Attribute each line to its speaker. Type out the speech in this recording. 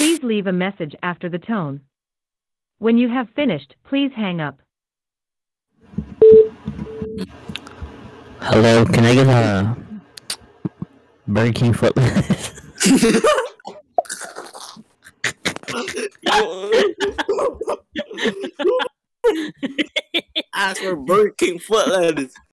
Speaker 1: Please leave a message after the tone. When you have finished, please hang up.
Speaker 2: Hello, can I get a Burger King foot lettuce?
Speaker 3: Ask for Burger King foot lettuce.